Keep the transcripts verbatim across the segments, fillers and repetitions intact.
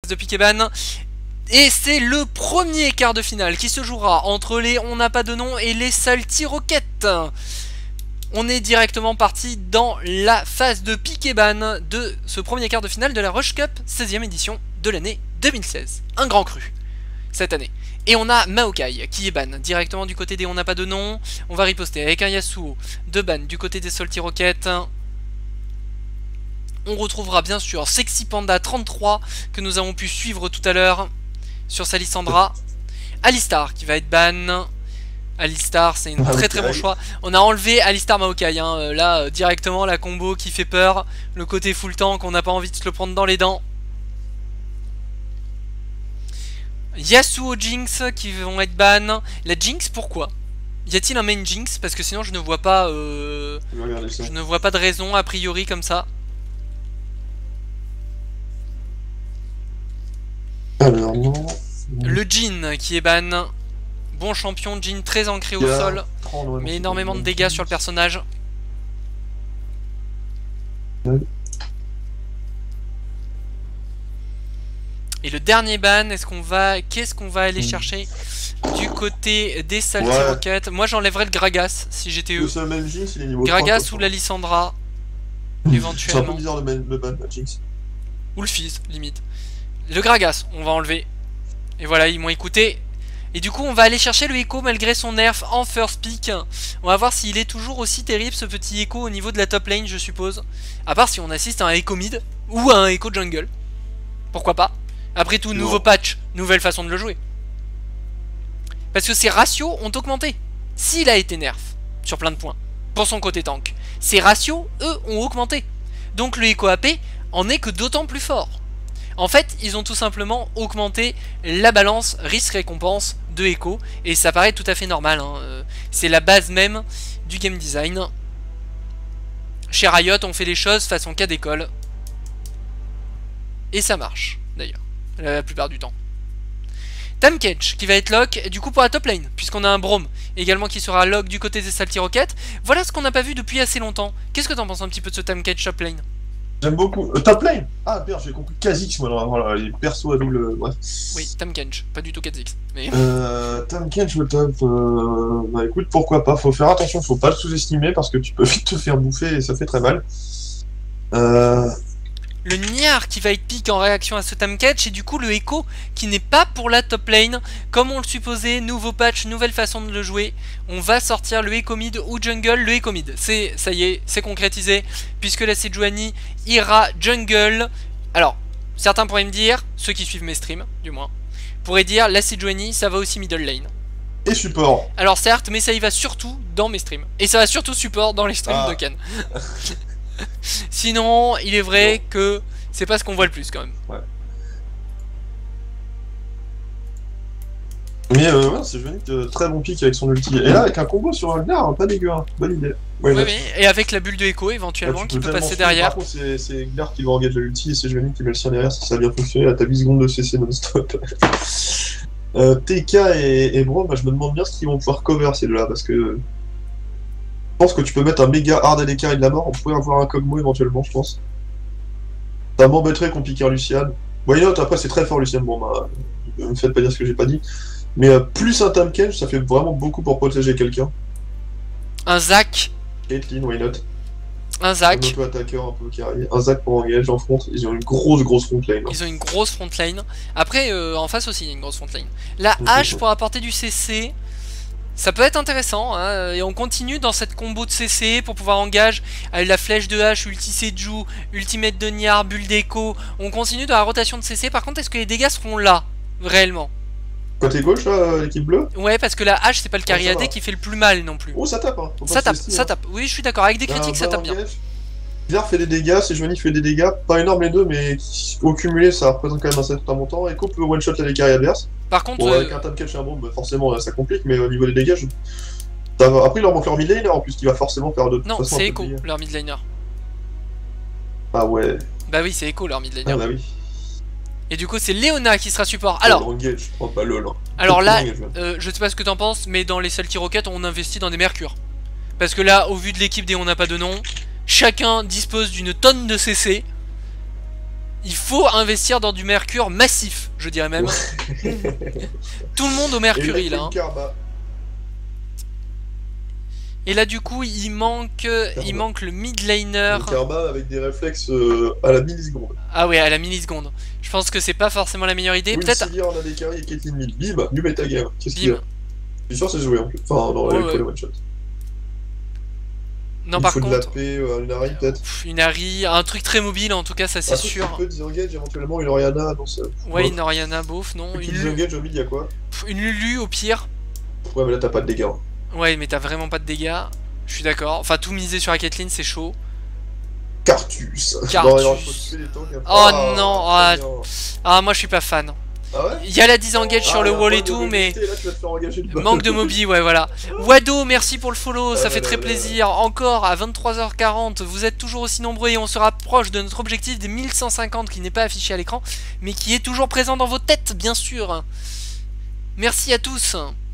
de Pikeban. Et c'est le premier quart de finale qui se jouera entre les On n'a pas de nom et les Salty Rocket. On est directement parti dans la phase de Pikeban de ce premier quart de finale de la Rush Cup seizième édition de l'année deux mille seize. Un grand cru cette année. Et on a Maokai qui est ban directement du côté des On n'a pas de nom. On va riposter avec un Yasuo de ban du côté des Salty Rocket. On retrouvera bien sûr Sexy Panda trente-trois que nous avons pu suivre tout à l'heure sur sa Lissandra. Alistar qui va être ban. Alistar, c'est un très très bon choix. On a enlevé Alistar Maokai, hein. Là euh, directement la combo qui fait peur. Le côté full tank, on n'a pas envie de se le prendre dans les dents. Yasuo Jinx qui vont être ban. La Jinx, pourquoi? Y a-t-il un main Jinx? Parce que sinon je ne vois pas euh, je ne vois pas de raison a priori comme ça. Alors non. Le Jhin qui est ban. Bon champion, Jhin très ancré au sol, mais énormément de dégâts sur le personnage. Et le dernier ban, est-ce qu'on va, qu'est-ce qu'on va aller chercher du côté des Salty ouais. Rocket? Moi j'enlèverais le Gragas si j'étais eux. Le même Jinx, il est niveau Gragas trois, ou la Lissandra, mmh. éventuellement. C'est un peu bizarre le, le ban, la Jinx. Ou le Fizz, limite. Le Gragas, on va enlever. Et voilà, ils m'ont écouté. Et du coup on va aller chercher le Echo malgré son nerf en first pick. On va voir s'il est toujours aussi terrible ce petit Echo au niveau de la top lane, je suppose. À part si on assiste à un Echo mid ou à un Echo jungle. Pourquoi pas? Après tout, nouveau non. patch, nouvelle façon de le jouer. Parce que ses ratios ont augmenté. S'il a été nerf sur plein de points pour son côté tank, ses ratios eux ont augmenté. Donc le Echo A P en est que d'autant plus fort. En fait, ils ont tout simplement augmenté la balance risque-récompense de Echo. Et ça paraît tout à fait normal. Hein. C'est la base même du game design. Chez Riot, on fait les choses façon cas d'école. Et ça marche, d'ailleurs, la plupart du temps. Tahm-Kench qui va être lock, du coup pour la top lane, puisqu'on a un Braum également qui sera lock du côté des Salty Rocket. Voilà ce qu'on n'a pas vu depuis assez longtemps. Qu'est-ce que t'en penses un petit peu de ce Tahm-Kench top lane? J'aime beaucoup. Euh, top lane. Ah merde, j'ai compris Kha'Zix, moi, voilà, les persos à double. Bref. Oui, Tahm-Kench, pas du tout Kha'Zix. Mais... Euh, Tahm-Kench au top. Euh... Bah écoute, pourquoi pas. Faut faire attention, faut pas le sous-estimer parce que tu peux vite te faire bouffer et ça fait très mal. Euh. Le Niar qui va être pick en réaction à ce Tahm-Kench et du coup le Echo qui n'est pas pour la top lane comme on le supposait. Nouveau patch, nouvelle façon de le jouer. On va sortir le Echo mid ou jungle. Le Echo mid, c'est ça y est, c'est concrétisé puisque la Sejuani ira jungle. Alors certains pourraient me dire, ceux qui suivent mes streams du moins, pourraient dire la Sejuani ça va aussi middle lane et support. Alors certes, mais ça y va surtout dans mes streams et ça va surtout support dans les streams ah. de Ken. Sinon, il est vrai non. que c'est pas ce qu'on voit le plus quand même. Ouais. Mais euh, ouais, c'est Venic, euh, très bon pick avec son ulti. Et là, avec un combo sur Ragnar, hein, pas dégueu, hein. Bonne idée. Ouais, oui, oui, et avec la bulle de Echo éventuellement là, qui peut passer derrière. Par contre, c'est Gnar qui va engage l'ulti et c'est Venic qui met le sien derrière si ça a bien fonctionné. Là, t'as huit secondes de C C non-stop. euh, T K et, et Braum, bah, je me demande bien ce qu'ils vont pouvoir cover ces deux-là parce que. Je pense que tu peux mettre un méga hard à l'écart de la mort, on pourrait avoir un Kog'Maw éventuellement, je pense. Ça m'embêterait qu'on pique un Lucian. Why not, après c'est très fort Lucian, bon bah, ne me faites pas dire ce que j'ai pas dit. Mais euh, plus un Tahm-Kench, ça fait vraiment beaucoup pour protéger quelqu'un. Un Zac. Caitlyn, why not. Un Zac. Un auto-attaqueur un peu carré. Un Zac pour engage en front, ils ont une grosse grosse front lane. Hein. Ils ont une grosse front lane. Après, euh, en face aussi, il y a une grosse front lane. La hache pour apporter du C C. Ça peut être intéressant, hein, et on continue dans cette combo de C C pour pouvoir engage avec la flèche de hache, ulti Seju, ultimate de Niar, bulle d'Echo. On continue dans la rotation de C C. Par contre, est-ce que les dégâts seront là, réellement? Côté gauche, là, l'équipe bleue? Ouais, parce que la hache, c'est pas le carry A D qui fait le plus mal non plus. Oh, ça tape, hein. Ça tape, ça tape. Oui, je suis d'accord. Avec des critiques, ça tape bien. Bizarre fait des dégâts, Sejuani fait des dégâts, pas énorme les deux, mais au cumulé, ça représente quand même un certain montant. Echo peut one-shot les carry adverses. Par contre, bon, euh... avec un Tahm-Kench et un Braum, bah, forcément ça complique, mais au niveau des dégâts, je... va... après il leur manque leur mid laner en plus qui va forcément faire de. Non, c'est Echo leur mid laner. Ah ouais. Bah oui, c'est Echo leur mid laner. Ah bah oui. Et du coup, c'est Leona qui sera support. Alors, oh, oh, bah, lol. Alors là, euh, je sais pas ce que t'en penses, mais dans les Salty Rocket, on investit dans des mercures. Parce que là, au vu de l'équipe des On n'a pas de nom, chacun dispose d'une tonne de C C. Il faut investir dans du mercure massif, je dirais même. Tout le monde au mercury Et là. Hein. Karma. Et là du coup il manque il manque le mid laner. Le Karma avec des réflexes euh, à la milliseconde. Ah ouais, à la milliseconde. Je pense que c'est pas forcément la meilleure idée. Oui, Peut-être. Si on a des carries et Caitlyn mid, bim, new metagame. Qu'est-ce qu'il y a? Bim. Je suis sûr que c'est joué en plus. Enfin, dans Ouais, les ouais. les one shot. Non, Il par faut de contre. la paix, euh, une Ari peut-être. Pff, Une Ari, un truc très mobile en tout cas, ça c'est Un truc sûr. qui peut disengage éventuellement une Oriana dans ce. Ouais, Bof. une Oriana beauf, non. Et puis Une, disengage au mid, y'a quoi? pff, une Lulu au pire. Ouais, mais là t'as pas de dégâts. hein. Ouais, mais t'as vraiment pas de dégâts. Je suis d'accord. Enfin, tout miser sur la Caitlyn, c'est chaud. Cartus. Cartus. Non, alors, il faut tuer les tanks, hein. Oh Ah, non, très ah. bien. Ah, moi je suis pas fan. Ah ouais? Il y a la disengage sur Ah, le y a un wall et point de tout, mais mobilité, là, tu vas te faire engager le manque de mobi, ouais, voilà. Wado, merci pour le follow, ça Ah fait là très là. plaisir. Encore à vingt-trois heures quarante, vous êtes toujours aussi nombreux et on se rapproche de notre objectif des mille cent cinquante qui n'est pas affiché à l'écran, mais qui est toujours présent dans vos têtes, bien sûr. Merci à tous.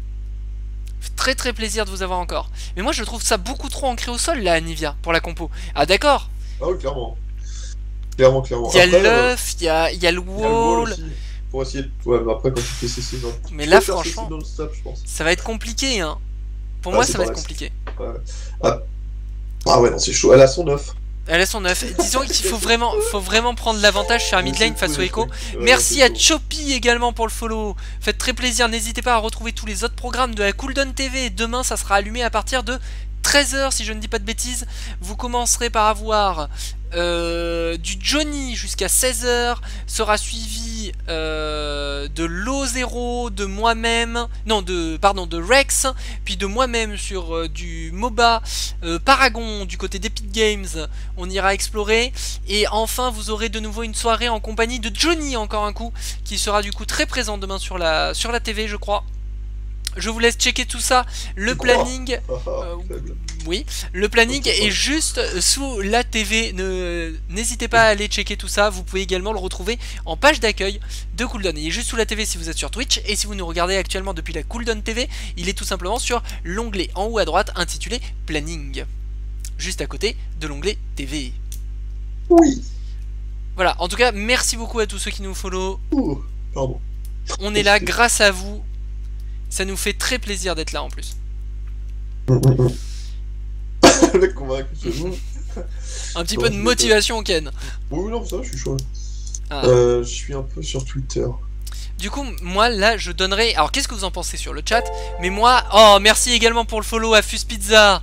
Très très plaisir de vous avoir encore. Mais moi je trouve ça beaucoup trop ancré au sol là, Anivia, pour la compo. Ah d'accord. Ah oui, clairement. Clairement, clairement. Il y a Après, euh, l'œuf, il y a, il y a le il y a le wall wall. aussi. Pour essayer de... Ouais, mais après, quand tu fais C C, non. Mais Tu là peux faire C C franchement, non-stop, je pense. ça va être compliqué hein. Pour Ah, moi c'est ça va pas être vrai. compliqué. Ouais. Ah. Ah ouais, non, c'est chaud. Elle a son œuf. Elle a son œuf. Disons qu'il faut vraiment, faut vraiment prendre l'avantage sur un mid lane face au Echo. Ouais, Merci c'est à chaud. Choppy également pour le follow. Faites très plaisir. N'hésitez pas à retrouver tous les autres programmes de la Cooldown T V. Demain, ça sera allumé à partir de treize heures, si je ne dis pas de bêtises. Vous commencerez par avoir euh, du Johnny jusqu'à seize heures. Sera suivi euh, de Lo Zero, de moi-même. Non, de pardon, de Rex. Puis de moi-même sur euh, du MOBA euh, Paragon du côté d'Epic Games. On ira explorer. Et enfin, vous aurez de nouveau une soirée en compagnie de Johnny, encore un coup, qui sera du coup très présent demain sur la, sur la T V, je crois. Je vous laisse checker tout ça. Le Tu crois? planning, Ah, ah, euh, faible. oui, le planning Ok, ouais. est juste sous la T V. Ne, n'hésitez pas à aller checker tout ça. Vous pouvez également le retrouver en page d'accueil de Cooldown. Il est juste sous la T V si vous êtes sur Twitch. Et si vous nous regardez actuellement depuis la Cooldown T V, il est tout simplement sur l'onglet en haut à droite intitulé Planning. Juste à côté de l'onglet T V. Oui. Voilà, en tout cas, merci beaucoup à tous ceux qui nous follow. Ouh, pardon. On est là grâce à vous. Ça nous fait très plaisir d'être là en plus. Hum, hum, hum. Le mec convaincu, c'est vous. Un petit Bon, peu de je vais motivation, Ken. Oui, non, ça, je suis chaud. Ah. Euh, je suis un peu sur Twitter. Du coup, moi là, je donnerai. Alors, qu'est-ce que vous en pensez sur le chat? Mais moi, oh, merci également pour le follow à Fus Pizza.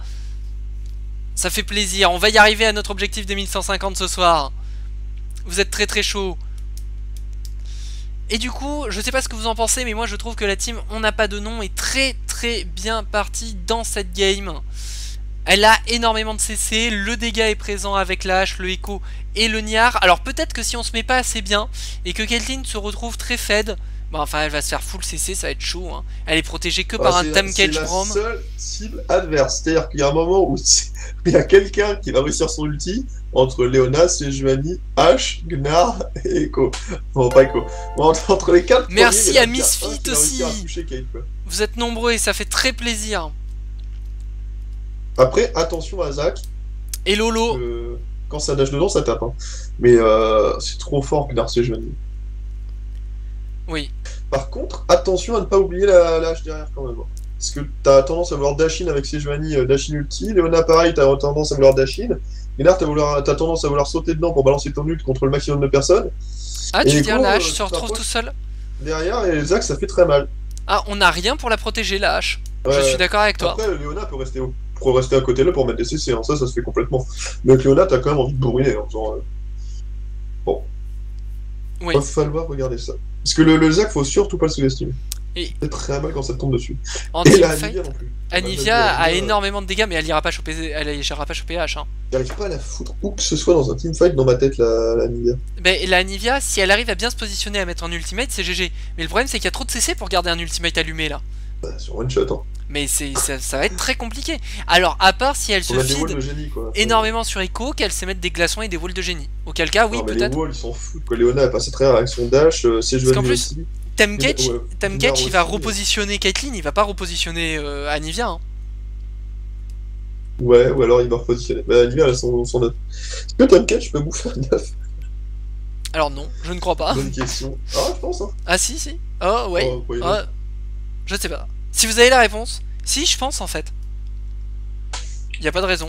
Ça fait plaisir. On va y arriver à notre objectif des mille cent cinquante ce soir. Vous êtes très très chaud. Et du coup, je sais pas ce que vous en pensez, mais moi je trouve que la team On n'a pas de nom est très très bien partie dans cette game. Elle a énormément de C C, le dégât est présent avec la hache, le Echo et le Niar. Alors peut-être que si on se met pas assez bien et que Caitlyn se retrouve très fed, bon, enfin elle va se faire full C C, ça va être chaud. Hein. Elle est protégée que Ah, par un c'est- Tam C'est Cage la Brom. seule cible adverse. C'est-à-dire qu'il y a un moment où il y a quelqu'un qui va réussir son ulti entre Léona, Sejuani, H, Gnar et Echo. Bon, pas Echo. Bon, entre, entre les quatre. Merci premiers, il y en à a bien Misfit un qui va réussir à aussi. toucher Kate, quoi. Vous êtes nombreux et ça fait très plaisir. Après, attention à Zach. Et Lolo. euh, quand ça nage dedans, ça tape. Hein. Mais euh, c'est trop fort Gnar, Sejuani. Oui. Par contre, attention à ne pas oublier la, la hache derrière quand même. hein. Parce que t'as tendance à vouloir Dashin avec Sejuani, euh, Dashin ulti. Léona, pareil, t'as tendance à vouloir Dashin. Gnar, t'as vouloir- t'as tendance à vouloir sauter dedans pour balancer ton ult contre le maximum de personnes. Ah, Et tu veux du dire coup, la euh, hache tu se retrouve t'approches tout seul? Derrière, et Zach, ça fait très mal. Ah, on n'a rien pour la protéger la hache. Je Ouais. suis d'accord avec toi. Après, Léona peut rester, au- peut rester à côté là pour mettre des C C, hein. ça, ça se fait complètement. Mais avec Léona, t'as quand même envie de bourriner en faisant. euh, Bon. Oui. Va falloir regarder ça. Parce que le, le Zach, faut surtout pas le sous-estimer. Et C'est très mal quand ça te tombe dessus. en Et la teamfight, Anivia non plus. Anivia Ouais, a Anivia, euh, énormément de dégâts, mais elle ira pas choper, elle ira pas choper H. Hein. J'arrive pas à la foutre où que ce soit dans un teamfight dans ma tête, la, la Anivia. Ben, la Anivia, si elle arrive à bien se positionner à mettre en ultimate, c'est G G. Mais le problème, c'est qu'il y a trop de C C pour garder un ultimate allumé là. Bah, sur one shot, hein. Mais c'est ça, ça va être très compliqué. Alors, à part si elle On se a des walls feed de génie, quoi. énormément sur Echo, qu'elle sait mettre des glaçons et des walls de génie. Auquel cas, oui, Non, mais peut-être. les walls, ils s'en foutent, quoi. Léona, elle passe à travers avec son dash, euh, c'est joué qu'en plus, Tamketch, Ouais, Tamketch, il va aussi, repositionner Caitlyn, il va pas repositionner euh, Anivia. Hein. Ouais, ou alors il va repositionner. Bah, Anivia, elle a son, son œuf. Est-ce que Tamketch peut bouffer un œuf? Alors non, je ne crois pas. Bonne question. Ah, je pense, hein. Ah si, si. Oh, ouais. Oh, ouais, Oh, je sais pas. Si vous avez la réponse. Si, je pense en fait. Y a pas de raison.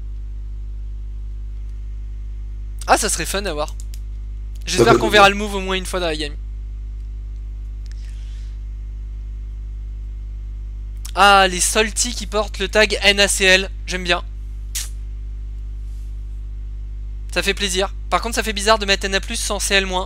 Ah, ça serait fun à voir. J'espère qu'on verra le move au moins une fois dans la game. Ah, les Salty qui portent le tag N A C L. J'aime bien. Ça fait plaisir. Par contre, ça fait bizarre de mettre N A plus sans C L moins.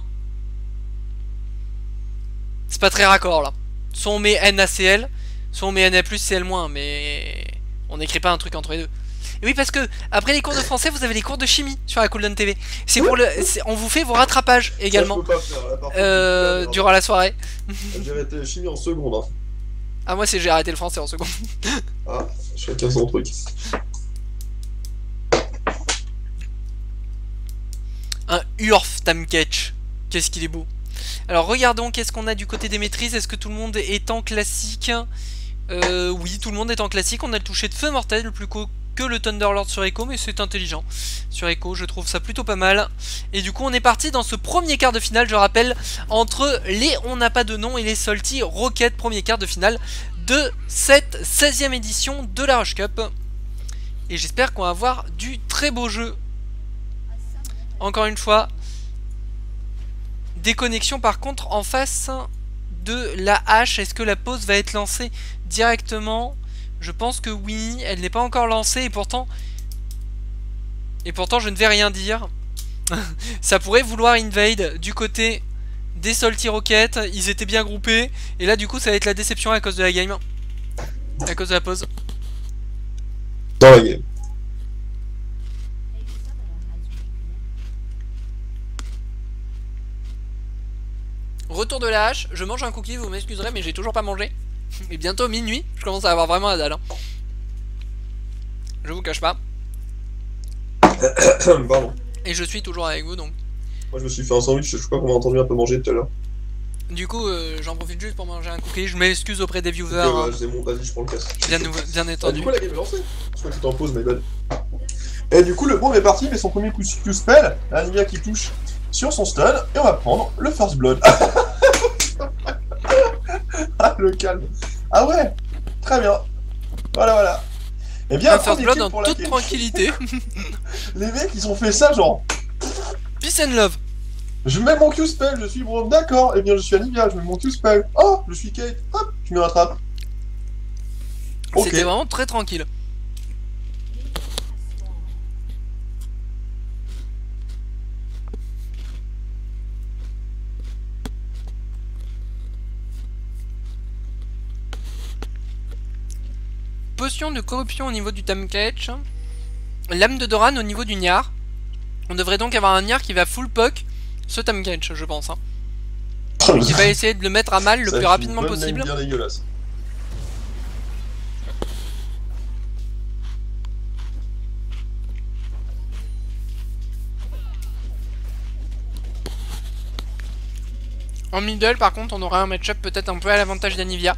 C'est pas très raccord là. Soit on met N A C L, soit on met N A plus C L moins, mais on n'écrit pas un truc entre les deux. Et oui, parce que après les cours de français, vous avez les cours de chimie sur la Cooldown T V. C'est pour le, on vous fait vos rattrapages également. Ça, je peux pas faire, là, par contre, euh, faire, durant la soirée. J'ai arrêté la chimie en seconde. Hein. Ah, moi c'est j'ai arrêté le français en seconde. Ah, chacun son truc. Un Urf Tamketch. Qu'est-ce qu'il est beau. Alors regardons qu'est-ce qu'on a du côté des maîtrises. Est-ce que tout le monde est en classique? euh, Oui, tout le monde est en classique. On a le toucher de feu mortel, le plus co que le Thunderlord sur Echo, mais c'est intelligent. Sur Echo, je trouve ça plutôt pas mal. Et du coup, on est parti dans ce premier quart de finale, je rappelle, entre les On n'a pas de nom et les Salty Rocket, premier quart de finale de cette seizième édition de la Rush Cup. Et j'espère qu'on va avoir du très beau jeu. Encore une fois, déconnexion par contre en face de la hache. Est-ce que la pause va être lancée directement? Je pense que oui, elle n'est pas encore lancée et pourtant et pourtant je ne vais rien dire. Ça pourrait vouloir invade du côté des Salty Rocket. Ils étaient bien groupés et là du coup ça va être la déception à cause de la game, à cause de la pause. Dans la game. Retour de la hache, je mange un cookie, vous m'excuserez mais j'ai toujours pas mangé. Et bientôt minuit, je commence à avoir vraiment la dalle. Hein. Je vous cache pas. Pardon. Et je suis toujours avec vous donc. Moi je me suis fait un sandwich, je crois qu'on m'a entendu un peu manger tout à l'heure. Du coup, euh, j'en profite juste pour manger un cookie. Je m'excuse auprès des viewers. Okay, ouais, hein. c'est bon, vas-y, je prends le casque. Bien, bien entendu. Ah, du coup, la game est lancée. Je crois que c'était en pause, mais bonne. Et du coup, le bon est parti, mais son premier coup de spell, Anivia qui touche sur son stun, et on va prendre le First Blood. Ah, le calme. Ah ouais, très bien. Voilà, voilà. Et bien, un First Blood en toute game. tranquillité. Les mecs, ils ont fait ça, genre. Peace and love. Je mets mon Q-Spell, je suis Braum, d'accord. Eh bien, je suis Anivia, je mets mon Q-Spell. Oh, je suis Kate, hop, je me rattrape. Okay. C'était vraiment très tranquille. Potion de corruption au niveau du Tamketch. Lame de Doran au niveau du Niar. On devrait donc avoir un Niar qui va full poke ce Tamketch, je pense. Hein. Qui va essayer de le mettre à mal le ça plus rapidement possible. Bien dégueulasse. En middle, par contre, on aura un match-up peut-être un peu à l'avantage d'Anivia.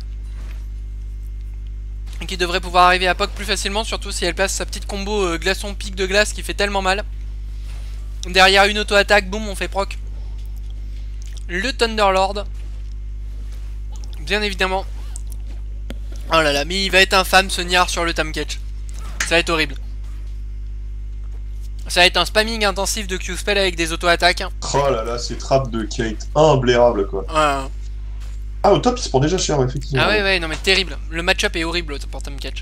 Qui devrait pouvoir arriver à poke plus facilement, surtout si elle passe sa petite combo euh, glaçon pic de glace qui fait tellement mal. Derrière une auto-attaque, boum, on fait proc. Le Thunderlord. Bien évidemment. Oh là là, mais il va être infâme ce Niar sur le Tamketch. Ça va être horrible. Ça va être un spamming intensif de Q-Spell avec des auto-attaques. Oh là là, ces trappes de Kate, imblairable quoi. Ouais. Ah, au top, il se prend déjà cher, effectivement. Ah ouais, ouais, non mais terrible. Le match-up est horrible pour Tamketch.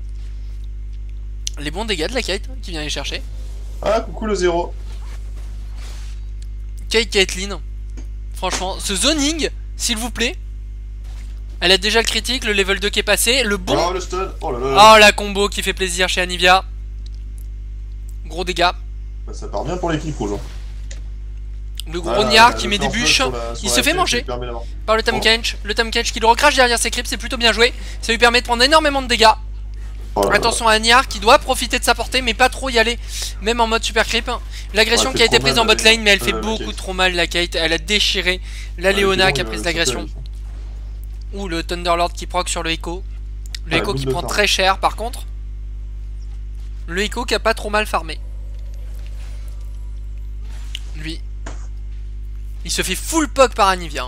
Les bons dégâts de la Kate qui vient les chercher. Ah, coucou le zéro. Kate Caitlyn. Franchement, ce zoning, s'il vous plaît. Elle a déjà le critique, le level deux qui est passé. Le bon. Oh, le stun. Oh là là. Oh, la combo qui fait plaisir chez Anivia. Gros dégâts. Bah, ça part bien pour l'équipe rouge. Le gros Niar qui met des bûches. Sur la, sur il se fait manger par le Tamketch. Oh. Le Tamketch qui le recrache derrière ses creeps, c'est plutôt bien joué. Ça lui permet de prendre énormément de dégâts. Oh là Attention là. à Niar qui doit profiter de sa portée, mais pas trop y aller, même en mode super creep. L'agression ouais, qui a été prise en bot lane, mais elle fait euh, beaucoup trop mal la Kate. Elle a déchiré la ouais, Léona bon, qui a pris l'agression. Ou le Thunderlord qui proc sur le Echo. Le ouais, Echo qui prend farm. très cher par contre. Le Echo qui a pas trop mal farmé. Lui. Il se fait full poke par Anivia.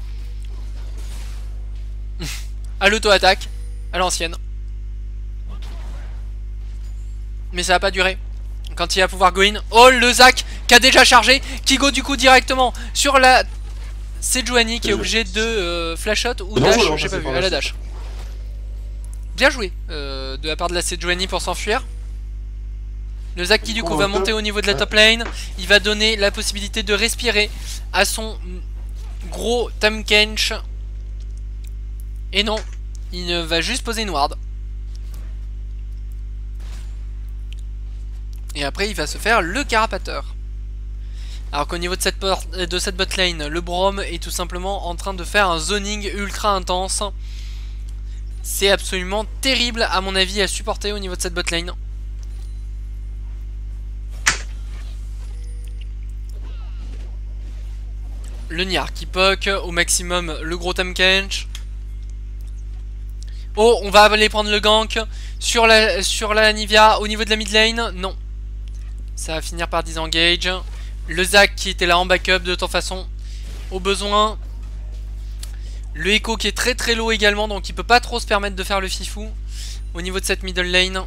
À l'auto-attaque, à l'ancienne. Mais ça va pas durer. Quand il va pouvoir go in. Oh, le Zac qui a déjà chargé, qui go du coup directement sur la Sejuani qui est obligé de euh, flash shot ou dash, j'ai pas vu, à la dash. Bien joué euh, de la part de la Sejuani pour s'enfuir. Le Zac qui du coup va monter au niveau de la top lane. Il va donner la possibilité de respirer à son gros Tahm Kench. Et non, il va juste poser une ward. Et après il va se faire le carapateur. Alors qu'au niveau de cette, de cette bot lane, le Braum est tout simplement en train de faire un zoning ultra intense. C'est absolument terrible à mon avis à supporter au niveau de cette bot lane. Le Niar qui poke au maximum le gros Tahm Kench. Oh, on va aller prendre le gank sur la, sur la Anivia au niveau de la mid lane. Non. Ça va finir par disengage. Le Zac qui était là en backup de toute façon. Au besoin. Le Echo qui est très très low également. Donc il peut pas trop se permettre de faire le fifou. Au niveau de cette middle lane.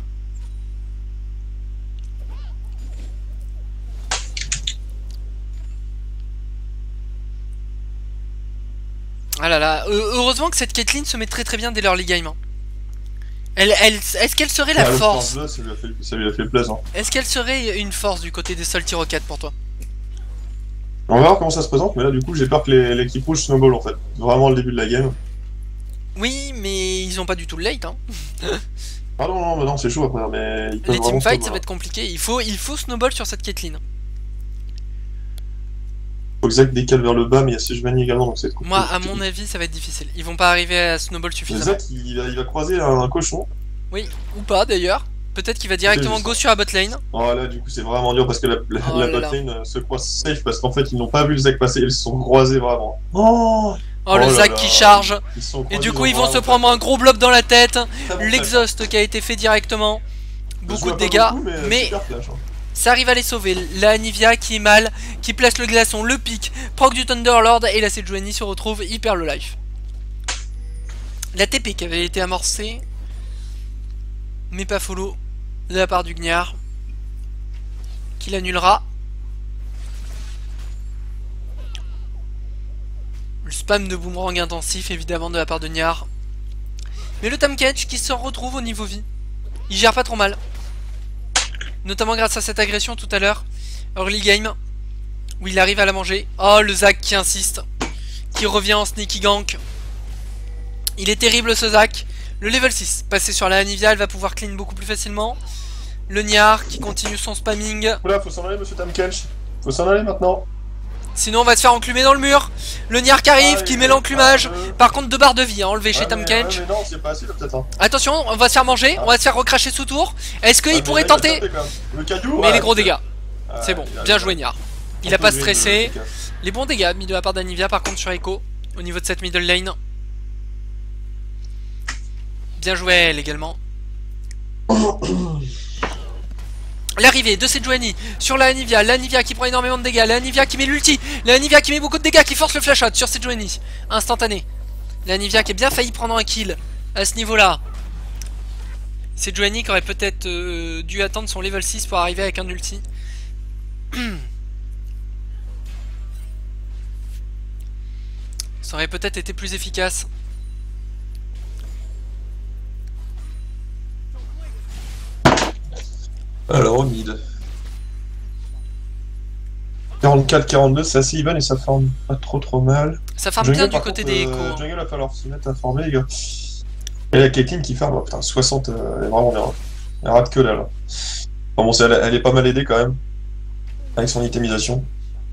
Ah là là, heureusement que cette Caitlyn se met très très bien dès l'early game. Hein. Elle, elle, est-ce qu'elle serait la ah, force là, ça, lui a fait, ça lui a fait plaisir. Est-ce qu'elle serait une force du côté des Salty Rockets pour toi? On va voir comment ça se présente, mais là du coup j'ai peur que l'équipe rouge snowball en fait. Vraiment le début de la game. Oui, mais ils ont pas du tout le late. Hein. Ah non, non, non, c'est chaud après, mais... Ils Les teamfights ça va être compliqué, il faut, il faut snowball sur cette Caitlyn. Faut que Zac décale vers le bas, mais il y a Sejuani également, donc c'est Moi, à mon avis, ça va être difficile. Ils vont pas arriver à snowball suffisamment. Zac, il, il va croiser un, un cochon. Oui, ou pas d'ailleurs. Peut-être qu'il va directement go sur la bot lane. Oh là, du coup, c'est vraiment dur parce que la, la, oh la bot lane se croise safe parce qu'en fait, ils n'ont pas vu le Zac passer, ils se sont croisés vraiment. Oh, oh le oh Zac qui charge. Et du coup, ils vont se prendre un gros blob dans la tête. L'exhaust qui a été fait directement. Beaucoup de dégâts, beaucoup, mais, mais... Flash, hein. Ça arrive à les sauver. La Anivia qui est mal, qui place le glaçon, le pic, proc du Thunderlord et la Sejuani se retrouve hyper le life. La T P qui avait été amorcée, mais pas follow de la part du Gniar, qui l'annulera. Le spam de boomerang intensif évidemment de la part de Gniar. Mais le Tahm Kench qui se retrouve au niveau vie. Il gère pas trop mal. Notamment grâce à cette agression tout à l'heure, early game, où il arrive à la manger. Oh, le Zac qui insiste, qui revient en sneaky gank. Il est terrible ce Zac. Le level six, passé sur la Anivia, elle va pouvoir clean beaucoup plus facilement. Le Niar qui continue son spamming. Oula, faut s'en aller monsieur Tahm Kench. Faut s'en aller maintenant. Sinon on va se faire enclumer dans le mur. Le Niar qui arrive, ah, qui met l'enclumage. Ah, Par contre deux barres de vie à enlever ah, chez Tahm Kench. Ah, mais non, c'est pas assez peut-être. Hein. Attention, on va se faire manger, ah. on va se faire recracher sous tour. Est-ce qu'il ah, pourrait tenter le caillou, mais ouais, les gros dégâts. Ah, c'est bon, bien joué Niar. Il a pas stressé. Les bons dégâts mis de la part d'Anivia par contre sur Echo. Au niveau de cette middle lane. Bien joué elle également. L'arrivée de Sejuani sur la Anivia, la Anivia qui prend énormément de dégâts, la Anivia qui met l'ulti, la Anivia qui met beaucoup de dégâts, qui force le flash out sur Sejuani, instantané. La Anivia qui a bien failli prendre un kill à ce niveau-là. Sejuani qui aurait peut-être euh, dû attendre son level six pour arriver avec un ulti. Ça aurait peut-être été plus efficace. Alors, au mid. quarante-quatre quarante-deux, c'est assez even et ça farm pas trop trop mal. Ça farm bien du côté des échos. Euh, Jungle va falloir se mettre à farmer, les gars. Et la Caitlyn qui farm, oh, putain, soixante, euh, elle est vraiment bien. Elle rate que là, là. Enfin, bon, elle, elle est pas mal aidée quand même. Avec son itemisation.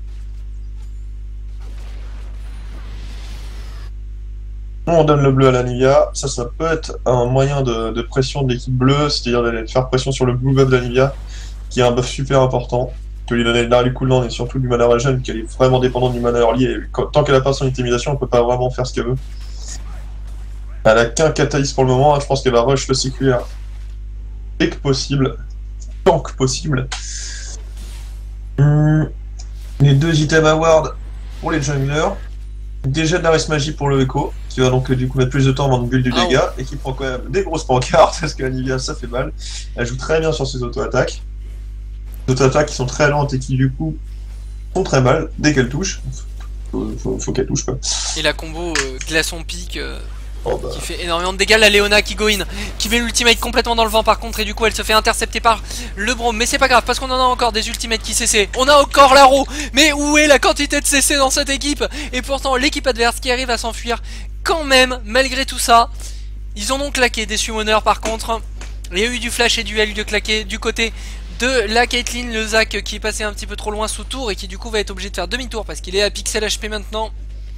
On donne le bleu à l'Anivia, ça, ça peut être un moyen de, de pression de l'équipe bleue, c'est-à-dire d'aller faire pression sur le blue buff d'Anivia, qui est un buff super important, que lui donner de l'early cooldown et surtout du mana regen, qu'elle est vraiment dépendante du mana early, et quand, tant qu'elle a pas son intimidation, elle peut pas vraiment faire ce qu'elle veut. Elle a qu'un catalyse pour le moment, hein, je pense qu'elle va rush le C Q R dès que possible, tant que possible. Hum, les deux items award pour les junglers. Déjà de la reste magie pour le Echo, qui va donc du coup mettre plus de temps avant de build du Ah, dégât, et qui prend quand même des grosses pancartes, parce que Anivia ça fait mal. Elle joue très bien sur ses auto-attaques. Les auto-attaques qui sont très lentes et qui du coup font très mal dès qu'elle touche. Faut, faut, faut qu'elle touche quoi. Et la combo euh, glaçon pique euh, Oh, bah. qui fait énormément de dégâts. La Léona qui go in, qui met l'ultimate complètement dans le vent par contre, et du coup elle se fait intercepter par le Braum. Mais c'est pas grave parce qu'on en a encore des ultimates qui C C. On a encore la roue. Mais où est la quantité de C C dans cette équipe? Et pourtant l'équipe adverse qui arrive à s'enfuir quand même malgré tout ça. Ils ont donc claqué des summoners par contre. Il y a eu du flash et du L de claquer du côté de la Caitlyn, le Zac qui est passé un petit peu trop loin sous tour et qui du coup va être obligé de faire demi-tour parce qu'il est à pixel H P maintenant.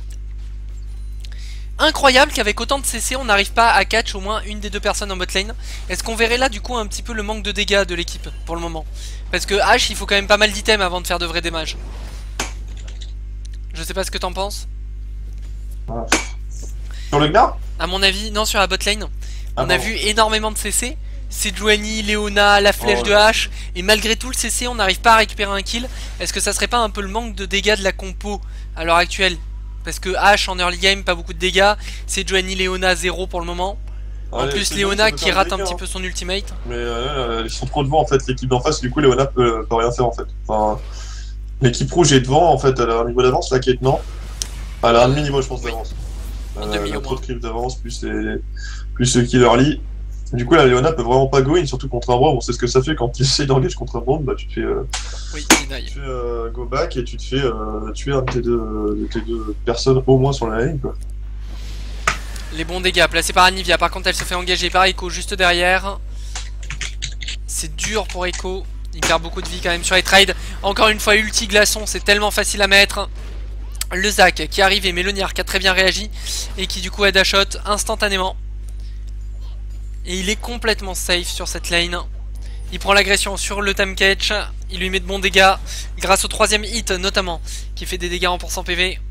Incroyable qu'avec autant de C C on n'arrive pas à catch au moins une des deux personnes en bot lane. Est-ce qu'on verrait là du coup un petit peu le manque de dégâts de l'équipe pour le moment? Parce que H il faut quand même pas mal d'items avant de faire de vrais damages. Je sais pas ce que t'en penses. Voilà. Sur le Gnar? À mon avis, non, sur la bot lane. Ah on bon. a vu énormément de C C. Sejuani, Léona, la flèche Oh, de ouais. H. Et malgré tout le C C on n'arrive pas à récupérer un kill. Est-ce que ça serait pas un peu le manque de dégâts de la compo à l'heure actuelle? Parce que H en early game pas beaucoup de dégâts. Sejuani, Léona zéro pour le moment. En Ouais, plus c'est Léona bon, ça peut qui faire rate des un dégâts, petit hein. peu son ultimate. Mais euh, ils sont trop devant en fait, l'équipe d'en face, du coup Léona peut, peut rien faire en fait. Enfin, l'équipe rouge est devant en fait, elle a un niveau d'avance, la Kate non. Elle a un demi-niveau je pense Oui. d'avance. Un Euh, demi elle a au trop moins. de creep d'avance, plus les, plus ceux qui leur lit. Du coup la Léona peut vraiment pas go in, surtout contre un Braum, on sait ce que ça fait quand tu essayes d'engage contre un Braum, bah tu te fais, euh, Oui, deny. tu fais euh, go back et tu te fais euh, tuer un de tes deux, de tes deux personnes au moins sur la ligne quoi. Les bons dégâts placés par Anivia. Par contre elle se fait engager par Echo juste derrière. C'est dur pour Echo. Il perd beaucoup de vie quand même sur les trades. Encore une fois ulti glaçon, c'est tellement facile à mettre. Le Zac qui arrive et Méloniard qui a très bien réagi. Et qui du coup aide à shot instantanément. Et il est complètement safe sur cette lane. Il prend l'agression sur le time catch. Il lui met de bons dégâts. Grâce au troisième hit notamment. Qui fait des dégâts en pourcent P V.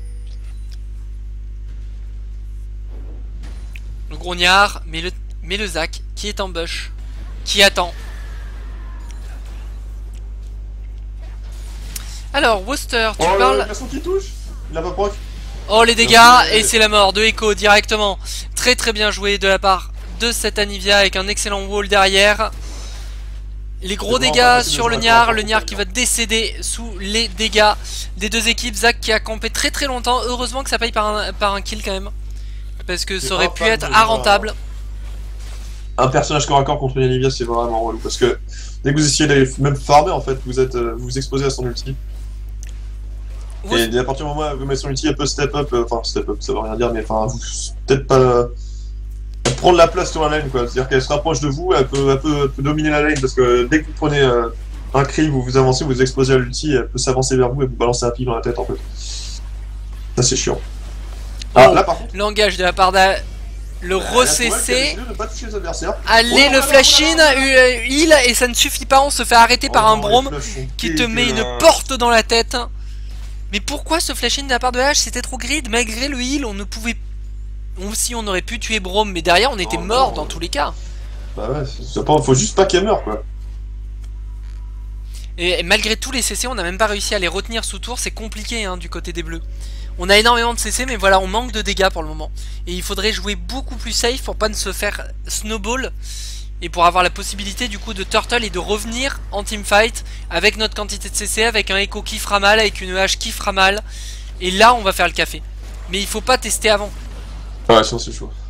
Le grognard. Mais le, mais le Zac qui est en bush. Qui attend. Alors Worcester, tu Oh parles... le garçon qui touche. Il a pas proc. Oh les dégâts, Merci. et c'est la mort de Echo directement. Très très bien joué de la part de cette Anivia avec un excellent wall derrière. Les gros C'est vraiment dégâts pas facile de sur le jouer Niar, à le trois Niar contre qui trois, va décéder sous les dégâts des deux équipes. Zac qui a campé très très longtemps, heureusement que ça paye par un, par un kill quand même. Parce que ça aurait pu être rentable. Un personnage corps à corps contre une Anivia c'est vraiment relou parce que dès que vous essayez d'aller même farmer en fait vous êtes euh, vous, vous exposez à son ulti. Et à partir du moment où vous mettez son ulti elle peut step up, euh, enfin step up ça veut rien dire mais enfin vous peut-être pas euh, prendre la place sur la lane quoi, c'est-à-dire qu'elle se rapproche de vous, elle peut, elle peut, elle peut dominer la lane parce que dès que vous prenez euh, un cri, vous vous avancez, vous explosez à l'ulti, elle peut s'avancer vers vous et vous balancer un pic dans la tête en fait. Ça c'est chiant. Ah Oh, là par contre, langage de la part de le euh, re-C la C. de ne pas toucher les adversaires. Allez, Oh, le voilà, flash in, voilà, voilà. euh, heal, et ça ne suffit pas, on se fait arrêter par Oh, un les Braum flashs sont qui te met une dégueulasses. porte dans la tête. Mais pourquoi ce flash in de la part de H? C'était trop grid, malgré le heal, on ne pouvait... On, si on aurait pu tuer Braum, mais derrière on était Oh, mort non. dans tous les cas. Bah ouais, c'est pas, faut juste pas qu'elle meure quoi. Et, et malgré tous les C C, on n'a même pas réussi à les retenir sous tour, c'est compliqué hein, du côté des bleus. On a énormément de C C, mais voilà, on manque de dégâts pour le moment. Et il faudrait jouer beaucoup plus safe pour pas ne se faire snowball. Et pour avoir la possibilité du coup de turtle et de revenir en teamfight avec notre quantité de C C, avec un Echo qui fera mal, avec une H qui fera mal. Et là, on va faire le café. Mais il faut pas tester avant. Ouais, sinon c'est chaud.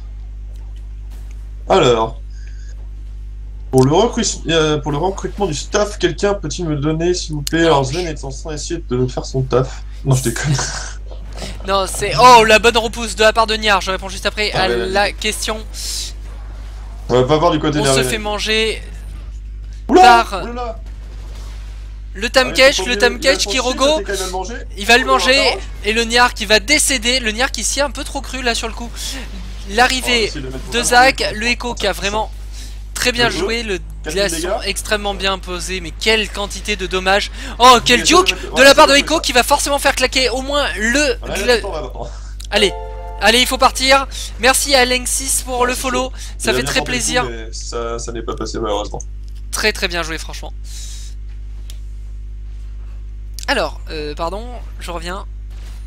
Alors, pour le, recrut- euh, pour le recrutement du staff, quelqu'un peut-il me donner, s'il vous plaît? Alors, Sven est en train d'essayer de faire son taf. Non, je déconne. Non, c'est... Oh, la bonne repousse de la part de Niar. Je réponds juste après Ah, à ouais, la question. On va pas voir du côté On de se la fait manger Oula, par oulala. le Ah, Tamkesh, il faut le pas oublier- Tamkesh il qui va rego. foncer, il va le manger. Il va le Oh, manger il va et le Niar qui va décéder. Le Niar qui s'y est un peu trop cru là sur le coup. Oh, L'arrivée essayer de le mettre de vraiment Zac, bien. le Echo qui a vraiment très bien Le E, joué, le quatre glaçon mille dégâts. extrêmement bien posé, mais quelle quantité de dommages. Oh, quel Essayer de duke mettre- de ouais, la part de c'est le Echo truc, qui va forcément faire claquer au moins le... Voilà, gla- là, attends, on va attendre. Allez, allez, il faut partir. Merci à Alexis pour Ouais, le c'est follow, chaud. ça Il a fait bien très tenté le coup, plaisir. mais Ça, ça n'est pas passé malheureusement. Très très bien joué franchement. Alors, euh, pardon, je reviens.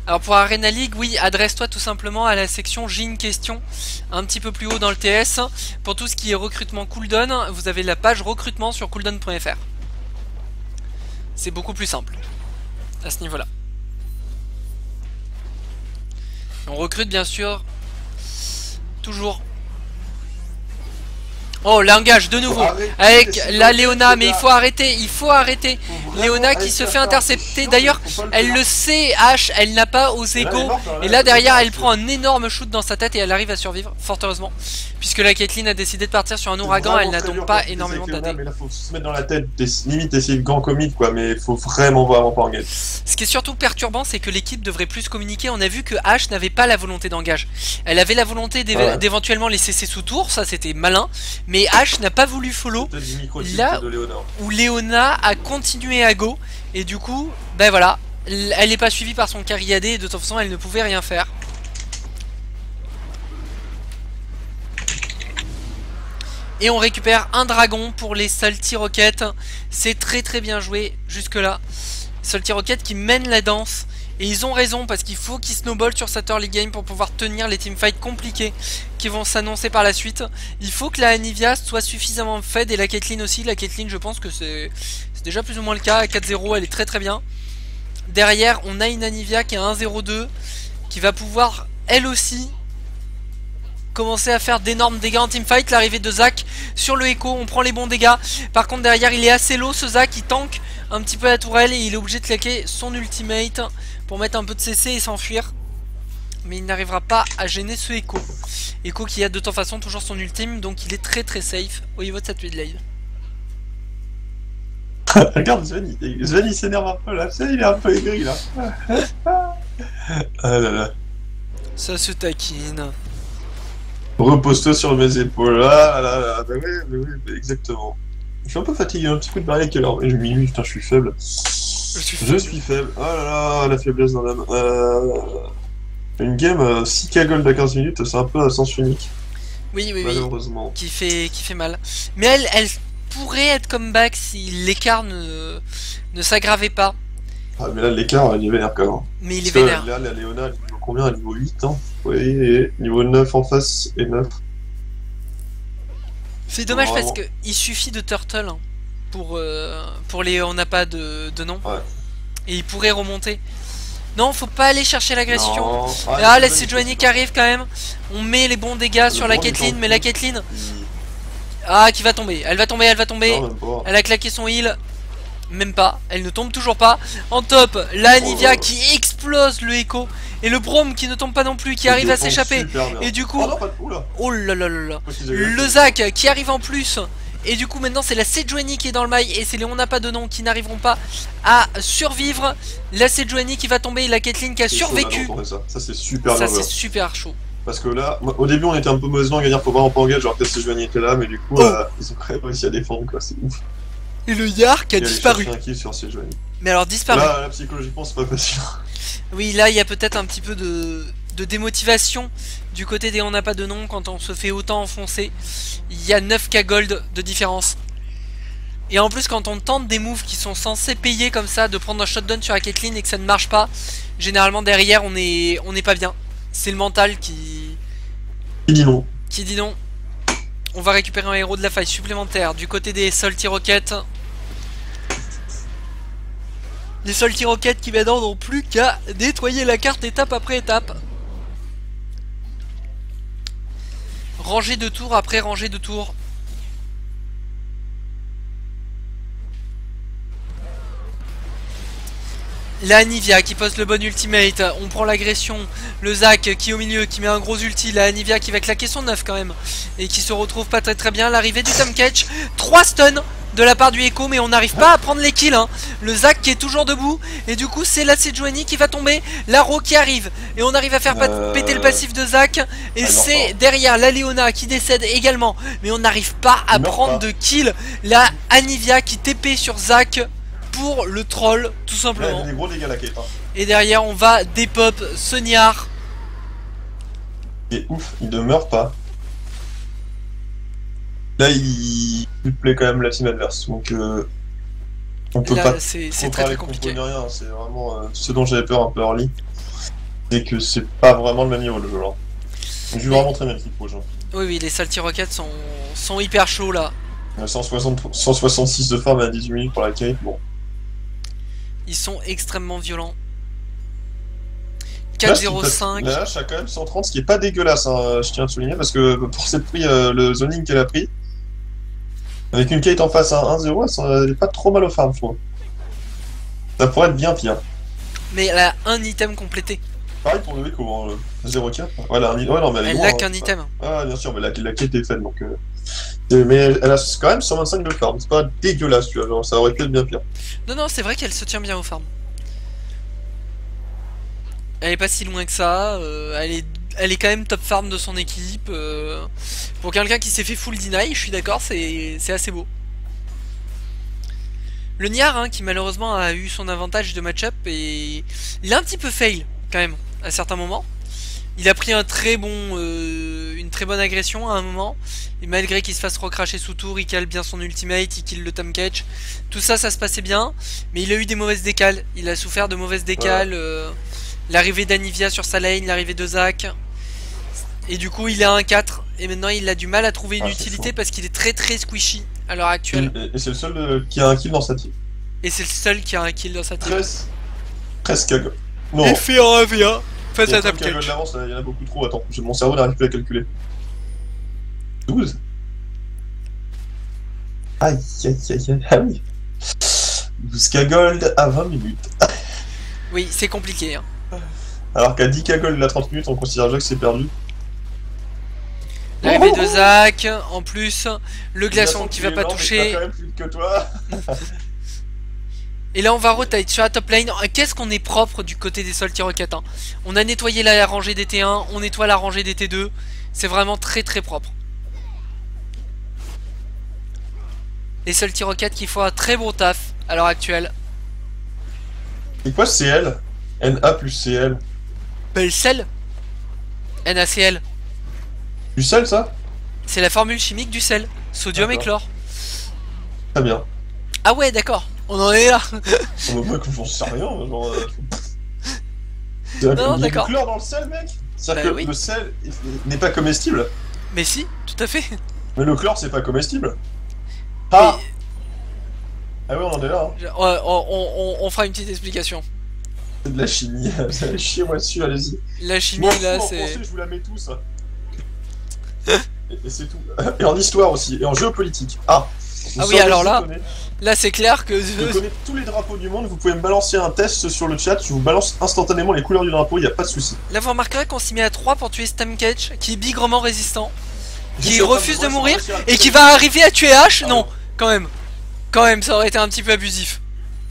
Alors pour Arena League, oui, adresse-toi tout simplement à la section j'ai une question, un petit peu plus haut dans le T S. Pour tout ce qui est recrutement cooldown, vous avez la page recrutement sur cooldown point F R. C'est beaucoup plus simple à ce niveau-là. On recrute bien sûr toujours. Oh, langage de nouveau avec la Léona, mais il faut arrêter, il faut arrêter. Léona qui se fait intercepter. D'ailleurs, elle le sait, H, elle n'a pas osé go. Et là derrière, elle prend un énorme shoot dans sa tête et elle arrive à survivre, fort heureusement. Puisque la Caitlyn a décidé de partir sur un ouragan, elle n'a donc pas énormément d'A D. Mais là, faut se mettre dans la tête, limite essayer de grand commit quoi, mais il faut vraiment vraiment pas engager. Ce qui est surtout perturbant, c'est que l'équipe devrait plus communiquer. On a vu que H n'avait pas la volonté d'engage. Elle avait la volonté d'éventuellement ouais. les C C sous tour, ça c'était malin. Mais H n'a pas voulu follow là où Léona a continué à go. Et du coup, ben voilà, elle n'est pas suivie par son carry A D et de toute façon elle ne pouvait rien faire. Et on récupère un dragon pour les Salty Rockets. C'est très très bien joué jusque là. Salty Rockets qui mènent la danse. Et ils ont raison parce qu'il faut qu'ils snowball sur cette early game pour pouvoir tenir les teamfights compliqués qui vont s'annoncer par la suite. Il faut que la Anivia soit suffisamment fed et la Caitlyn aussi. La Caitlyn, je pense que c'est déjà plus ou moins le cas. À quatre zéro, elle est très très bien. Derrière, on a une Anivia qui est à un zéro deux qui va pouvoir elle aussi commencer à faire d'énormes dégâts en teamfight. L'arrivée de Zac sur le Echo, on prend les bons dégâts. Par contre derrière il est assez low ce Zac, il tank un petit peu la tourelle et il est obligé de claquer son ultimate pour mettre un peu de C C et s'enfuir. Mais il n'arrivera pas à gêner ce Echo. Echo qui a de toute façon toujours son ultime, donc il est très très safe au niveau de cette mid lane. Regarde Sven, Sven il s'énerve un peu là, il est un peu aigri là. Ah là là. Ça se taquine. Repose-toi sur mes épaules, là, là, là, bah oui, bah oui, bah exactement. Je suis un peu fatigué, un petit coup de barrière quelle heure. Je minuit, putain, je suis faible. Je suis faible. Je suis faible. Oh là là, la faiblesse dans l'âme. Euh... Une game euh, six K gold à quinze minutes, c'est un peu à sens unique. Oui, oui, malheureusement. Oui. Qui fait, qui fait mal. Mais elle, elle pourrait être comeback si l'écart ne, ne s'aggravait pas. Ah, mais là, l'écart, il est vénère quand même. Mais il est vénère. Là, la Léona, elle niveau combien? Elle niveau huit, hein. Oui, et niveau neuf en face et neuf. C'est dommage parce que il suffit de turtle hein, pour, euh, pour les on n'a pas de, de nom. Ouais. Et il pourrait remonter. Non, faut pas aller chercher l'agression. Ah, là, la Sejuani qui arrive quand même. On met les bons dégâts le sur la Caitlyn, mais la Caitlyn. Ah, qui va tomber. Elle va tomber, elle va tomber. Non, elle a claqué son heal. Même pas, elle ne tombe toujours pas. En top, la Anivia oh, qui explose le Echo. Et le Braum qui ne tombe pas non plus, qui arrive à s'échapper. Et du coup, oh, non, oh là là là là. Le Zac qui arrive en plus. Et du coup maintenant c'est la Sejuani qui est dans le mail. Et c'est les on n'a pas de nom qui n'arriveront pas à survivre. La Sejuani qui va tomber et la Caitlyn qui a survécu. Chaud, ça, ça c'est super Ça c'est super chaud. Parce que là, au début on était un peu mauvais dans gagnant pour voir en pas engage, genre que la Sejuani était là, mais du coup oh. euh, ils ont quand même réussi à défendre quoi, c'est ouf. Et le Yark a disparu. Sur mais alors disparu. Là, là psychologiquement c'est pas facile. Oui, là il y a peut-être un petit peu de, de démotivation du côté des on n'a pas de nom quand on se fait autant enfoncer. Il y a neuf K gold de différence. Et en plus quand on tente des moves qui sont censés payer comme ça, de prendre un shotdown sur la Caitlyn et que ça ne marche pas, généralement derrière on est, on est pas bien. C'est le mental qui... Qui dit non. Qui dit non. On va récupérer un héros de la faille supplémentaire du côté des Salty Rockets. Les Salty Rockets qui maintenant n'ont plus qu'à nettoyer la carte étape après étape. Rangée de tour après rangée de tour. La Anivia qui pose le bon ultimate, on prend l'agression, le Zac qui est au milieu, qui met un gros ulti, la Anivia qui va claquer son neuf quand même, et qui se retrouve pas très très bien, l'arrivée du Tom Catch, trois stuns de la part du Echo, mais on n'arrive pas à prendre les kills, hein. Le Zac qui est toujours debout, et du coup c'est la Sejuani qui va tomber, la Ro qui arrive, et on arrive à faire euh... péter le passif de Zac, et c'est derrière la Léona qui décède également, mais on n'arrive pas à prendre pas. de kills, la Anivia qui T P sur Zac, pour le troll tout simplement. Ouais, gros dégâts, la quête, hein. Et derrière on va dépop Soniar. Il est ouf, il ne meurt pas. Là il, il plaît quand même la team adverse, donc euh... on peut là, pas c'est très très compliqué. C'est vraiment euh, ce dont j'avais peur un peu early. c'est que c'est pas vraiment le même niveau le jeu là. Je vais vraiment très bien l'équipe rouge. Hein. Oui, oui, les Salty Rockets sont, sont hyper chauds là. cent soixante, cent soixante-six de farm à dix-huit minutes pour la Kate, bon. Ils sont extrêmement violents. quatre zéro cinq. Là, H a quand même cent trente, ce qui est pas dégueulasse, hein, je tiens à souligner, parce que pour cette prix, euh, le zoning qu'elle a pris, avec une Kate en face à un zéro, elle est pas trop mal au farm, je trouve. Ça pourrait être bien pire. Mais elle a un item complété. Pareil pour le Echo, hein, zéro quatre. Ouais, elle a un item. Ouais, non, mais elle est Elle loin, n'a hein. qu'un item. Ah, bien sûr, mais la, la Kate est faite, donc... Euh... Mais elle a quand même cent vingt-cinq de farm, c'est pas dégueulasse, tu vois, genre, ça aurait pu être bien pire. Non, non, c'est vrai qu'elle se tient bien au farm. Elle est pas si loin que ça, euh, elle, est, elle est quand même top farm de son équipe. Euh, pour quelqu'un qui s'est fait full deny, je suis d'accord, c'est assez beau. Le Niar, hein, qui malheureusement a eu son avantage de match-up, et il a un petit peu fail quand même, à certains moments. Il a pris un très bon, euh, une très bonne agression à un moment, et malgré qu'il se fasse recracher sous tour, il cale bien son ultimate, il kill le Tom Catch. Tout ça, ça se passait bien, mais il a eu des mauvaises décales, il a souffert de mauvaises décales. Ouais. Euh, L'arrivée d'Anivia sur sa lane, l'arrivée de Zach. Et du coup il est à un quatre. Et maintenant il a du mal à trouver une ah, utilité parce qu'il est très très squishy à l'heure actuelle. Et, et c'est le seul euh, qui a un kill dans sa team. Et c'est le seul qui a un kill dans sa team. Presque. Presque. Non. Il fait un un v un face à Tom Catch. Il y en a beaucoup trop, attends, mon cerveau n'arrive plus à calculer. douze. Aïe aïe aïe aïe. Ah oui. douze K gold à vingt minutes. Oui, c'est compliqué. Hein. Alors qu'à dix K gold à trente minutes, on considère déjà que c'est perdu. L'arrivée de Zach, en plus, le glaçon qui va pas toucher. Quand même plus que toi. Et là on va rotate sur la top lane. Qu'est-ce qu'on est propre du côté des Salty Rockets, hein. On a nettoyé la rangée des T un, on nettoie la rangée des T deux. C'est vraiment très très propre. Les Salty Rockets qui font un très bon taf à l'heure actuelle. C'est quoi C L? N A plus C L. Bah le sel. N A C L. Du sel, ça? C'est la formule chimique du sel. Sodium et chlore. Très bien. Ah ouais, d'accord. On en est là. On va pas qu'on sait rien, genre... Euh... Non, d'accord. Il y a du chlore dans le sel, mec? C'est-à-dire bah, que oui. le sel n'est pas comestible? Mais si, tout à fait. Mais le chlore, c'est pas comestible? Ah Mais... Ah ouais, on en est là. Hein. On, on, on, on fera une petite explication. C'est de la chimie, vous allez chier moi dessus, allez-y. La chimie, bon, là, c'est... En français, je vous la mets tous. et et c'est tout. Et en histoire aussi, et en géopolitique. Ah Ah oui, alors là, là c'est clair que... Je connais tous les drapeaux du monde, vous pouvez me balancer un test sur le chat, je vous balance instantanément les couleurs du drapeau, il n'y a pas de souci. Là, vous remarquerez qu'on s'y met à trois pour tuer Stam Catch, qui est bigrement résistant, qui refuse de mourir, et qui va arriver à tuer H. Ah, non, ouais. quand même. Quand même, ça aurait été un petit peu abusif.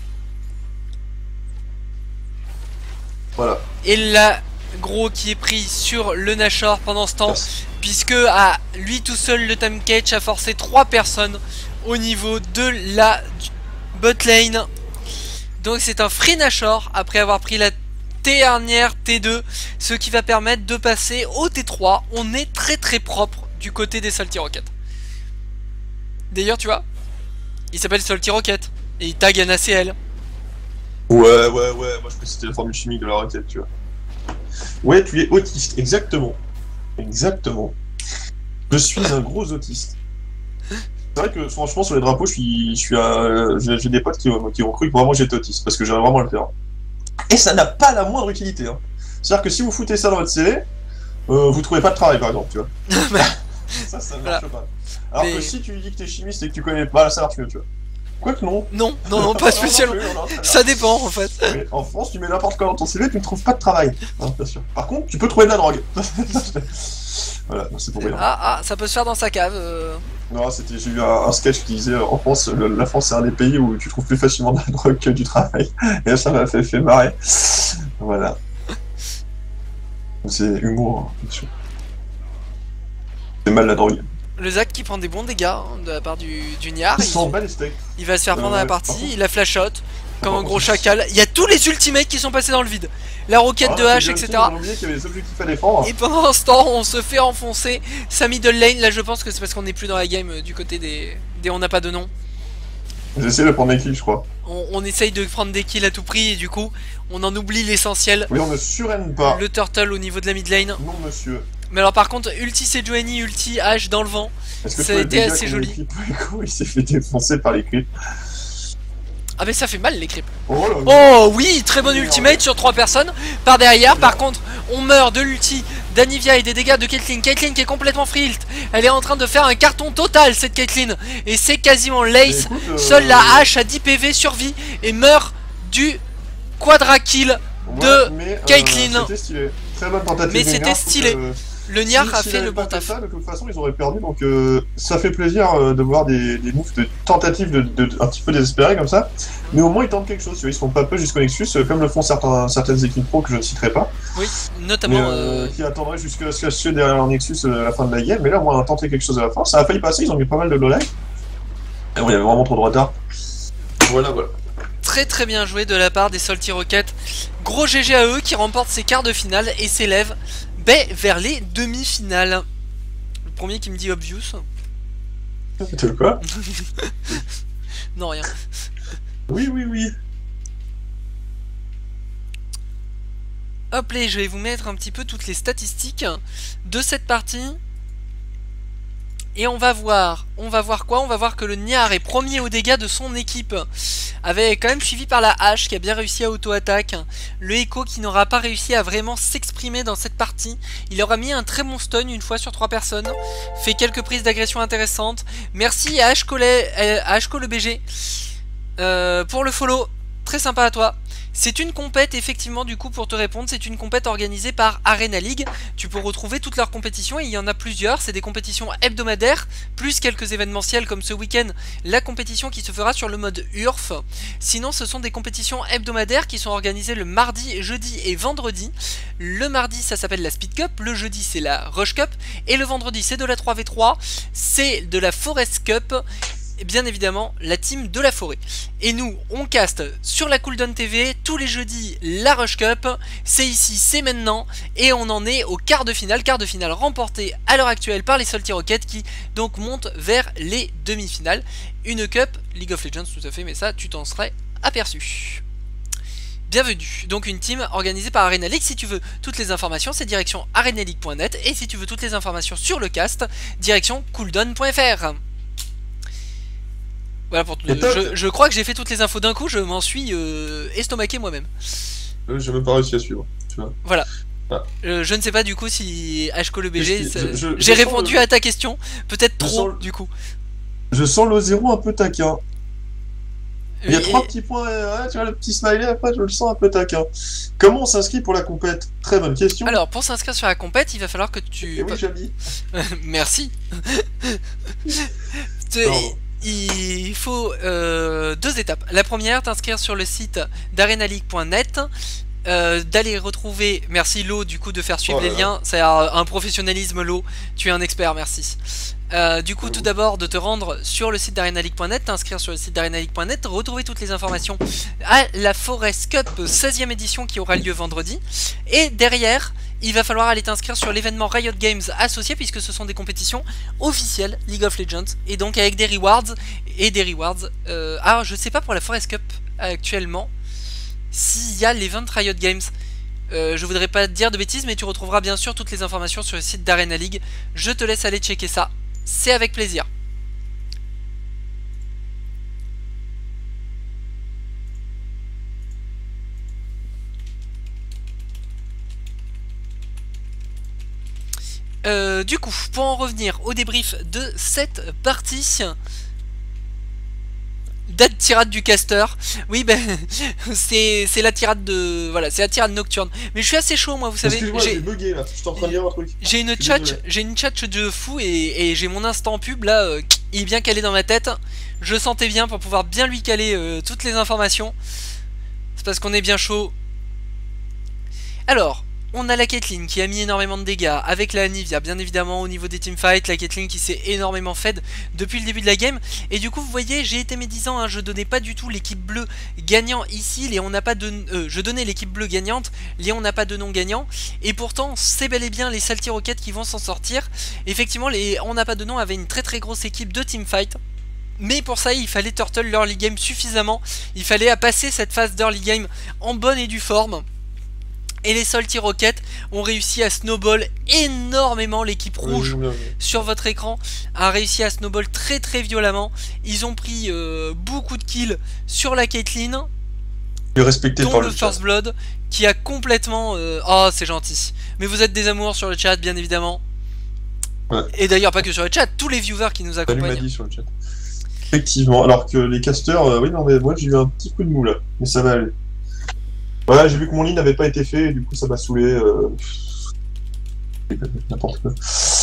Voilà. Et là, gros qui est pris sur le Nashor pendant ce temps, yes. Puisque à lui tout seul, le Tam Catch a forcé trois personnes au niveau de la bot lane. Donc c'est un free Nashor après avoir pris la dernière T deux, ce qui va permettre de passer au T trois. On est très très propre du côté des Salty Rockets. D'ailleurs, tu vois, il s'appelle Salty Rocket et il tag N A C L. Ouais, ouais, ouais, moi je crois que c'était la formule chimique de la roquette, tu vois. Ouais, tu es autiste, exactement. Exactement. Je suis un gros autiste. C'est vrai que franchement, sur les drapeaux, je suis. Je suis un... J'ai des potes qui, qui ont cru que vraiment j'étais autiste, parce que j'aimerais vraiment le faire. Et ça n'a pas la moindre utilité. Hein. C'est-à-dire que si vous foutez ça dans votre C V, euh, vous trouvez pas de travail par exemple, tu vois. ça, ça ne marche voilà. pas. Alors mais... que si tu lui dis que t'es chimiste et que tu connais pas, ça marche mieux, tu vois. Quoique non. Non, non, non, pas spécialement. Ça dépend en fait. Mais en France, tu mets n'importe quoi dans ton C V, tu ne trouves pas de travail. Hein, bien sûr. Par contre, tu peux trouver de la drogue. Voilà, c'est pour rien. Ah, ah, ça peut se faire dans sa cave. Euh... Non, c'était, j'ai eu un, un sketch qui disait en France, le, la France c'est un des pays où tu trouves plus facilement de la drogue que du travail. Et ça m'a fait, fait marrer. Voilà. C'est humour, hein, bien sûr. C'est mal la drogue. Le Zach qui prend des bons dégâts hein, de la part du, du Niar. Il, il, il va se faire prendre euh, la partie, ouais. Il a flash out comme un gros chacal. Il y a tous les ultimates qui sont passés dans le vide. La roquette ah, de H, et cetera. Et pendant ce temps, on se fait enfoncer sa middle lane. Là, je pense que c'est parce qu'on n'est plus dans la game euh, du côté des... des on n'a pas de nom. J'ai essayé de prendre mes kills, je crois. On, on essaye de prendre des kills à tout prix et du coup, on en oublie l'essentiel. Oui, on ne surrène pas. Le turtle au niveau de la mid lane. Non, monsieur. Mais alors par contre, ulti Sejuani, ulti H dans le vent. Ça a été assez joli. Il s'est fait défoncer par les creeps. Ah mais ça fait mal les creeps. Oh, là, oh oui, très bonne ultimate sur trois personnes. Par derrière, par contre, on meurt de l'ulti d'Anivia et des dégâts de Caitlyn. Caitlyn qui est complètement free ult. Elle est en train de faire un carton total cette Caitlyn. Et c'est quasiment l'ace. Euh... Seule la hache à dix P V survit et meurt du quadra kill de ouais, Caitlyn. Euh, c'était stylé. Très bonne tentative. Mais c'était stylé. Que... Le Niar si, a si fait le bon taf. Ça, de toute façon, ils auraient perdu, donc euh, ça fait plaisir euh, de voir des, des moves de tentatives de, de, de, un petit peu désespérées comme ça. Mais au moins, ils tentent quelque chose. Ils se font pas peu jusqu'au Nexus, euh, comme le font certains, certaines équipes pro que je ne citerai pas. Oui, notamment. Mais, euh, euh... Qui attendraient jusqu'à ce que derrière leur Nexus euh, à la fin de la game. Mais là, au moins, on a tenté quelque chose à la fin. Ça a failli passer, ils ont mis pas mal de low life. Et bon, il y avait vraiment trop de retard. Voilà, voilà. Très très bien joué de la part des Salty Rockets. Gros G G à eux qui remportent ces quarts de finale et s'élèvent vers les demi-finales. Le premier qui me dit obvious. Tu veux quoi? Non, rien. Oui, oui, oui. Hop là, je vais vous mettre un petit peu toutes les statistiques de cette partie. Et on va voir, on va voir quoi? On va voir que le Niar est premier aux dégâts de son équipe, avec quand même suivi par la hache qui a bien réussi à auto-attaque. Le Echo qui n'aura pas réussi à vraiment s'exprimer dans cette partie. Il aura mis un très bon stun une fois sur trois personnes, fait quelques prises d'agression intéressantes. Merci à Hco le B G euh, pour le follow, très sympa à toi. C'est une compète, effectivement, du coup, pour te répondre, c'est une compète organisée par Arena League. Tu peux retrouver toutes leurs compétitions, et il y en a plusieurs. C'est des compétitions hebdomadaires, plus quelques événementiels, comme ce week-end, la compétition qui se fera sur le mode U R F. Sinon, ce sont des compétitions hebdomadaires qui sont organisées le mardi, jeudi et vendredi. Le mardi, ça s'appelle la Speed Cup, le jeudi, c'est la Rush Cup, et le vendredi, c'est de la trois v trois, c'est de la Forest Cup, et bien évidemment la team de la forêt. Et nous on caste sur la Cooldown T V tous les jeudis la Rush Cup, c'est ici, c'est maintenant, et on en est au quart de finale, quart de finale remporté à l'heure actuelle par les Salty Rockets qui donc montent vers les demi-finales. Une cup League of Legends tout à fait, mais ça tu t'en serais aperçu. Bienvenue, donc une team organisée par Arena League. Si tu veux toutes les informations, c'est direction arena league point net, et si tu veux toutes les informations sur le cast, direction cooldown point F R. Voilà pour tout. Je, je crois que j'ai fait toutes les infos d'un coup, je m'en suis euh, estomaqué moi-même. Euh, j'ai même pas réussi à suivre. Tu vois. Voilà. Ah. Euh, je ne sais pas du coup si Hco le B G. J'ai répondu le... à ta question, peut-être trop sens... du coup. Je sens le zéro un peu taquin. Il y a et... trois petits points, ouais, tu vois le petit smiley, après je le sens un peu taquin. Comment on s'inscrit pour la compète? Très bonne question. Alors pour s'inscrire sur la compète, il va falloir que tu... Et oui, Jamy. Merci. Il faut euh, deux étapes. La première, t'inscrire sur le site d'arena league point net, euh, d'aller retrouver, merci Lo du coup de faire suivre oh les liens, c'est un, un professionnalisme Lo, tu es un expert, merci. Euh, du coup, tout d'abord de te rendre sur le site d'arena league point net, t'inscrire sur le site d'arena league point net, retrouver toutes les informations à la Forest Cup seizième édition qui aura lieu vendredi, et derrière il va falloir aller t'inscrire sur l'événement Riot Games associé, puisque ce sont des compétitions officielles League of Legends, et donc avec des rewards, et des rewards, euh, alors je sais pas pour la Forest Cup actuellement, s'il y a l'event Riot Games, euh, je voudrais pas te dire de bêtises, mais tu retrouveras bien sûr toutes les informations sur le site d'Arena League, je te laisse aller checker ça, c'est avec plaisir. Euh, du coup, pour en revenir au débrief de cette partie, date tirade du caster. Oui, ben c'est la tirade de voilà, c'est la tirade nocturne. Mais je suis assez chaud, moi, vous savez. Excuse-moi, j'ai bugué là. Je suis en train de lire un truc. J'ai une chat, j'ai une chat de fou et, et j'ai mon instant pub là. Euh, il est bien calé dans ma tête. Je sentais bien pour pouvoir bien lui caler euh, toutes les informations. C'est parce qu'on est bien chaud. Alors. On a la Caitlyn qui a mis énormément de dégâts avec la Anivia, bien évidemment au niveau des teamfights, la Caitlyn qui s'est énormément fed depuis le début de la game. Et du coup vous voyez, j'ai été médisant, hein, je donnais pas du tout l'équipe bleue gagnant ici, Léon n'a pas de... Euh, je donnais l'équipe bleue gagnante, Léon n'a pas de nom gagnant. Et pourtant c'est bel et bien les Salty Rockets qui vont s'en sortir. Effectivement les on n'a pas de nom avait une très très grosse équipe de teamfight. Mais pour ça il fallait turtle l'early game suffisamment. Il fallait passer cette phase d'early game en bonne et due forme. Et les Salty Rockets ont réussi à snowball énormément. L'équipe rouge Oui, oui, oui. sur votre écran a réussi à snowball très très violemment. Ils ont pris euh, beaucoup de kills sur la Caitlyn, Respecté dont par le, le First chat. Blood qui a complètement... Euh... Oh c'est gentil. Mais vous êtes des amours sur le chat bien évidemment. Ouais. Et d'ailleurs pas que sur le chat, tous les viewers qui nous Salut accompagnent. Madi sur le chat. Effectivement, alors que les casters, euh, oui non mais moi j'ai eu un petit coup de mou là, mais ça va aller. Voilà, j'ai vu que mon lit n'avait pas été fait, et du coup ça m'a saoulé. Euh... N'importe quoi.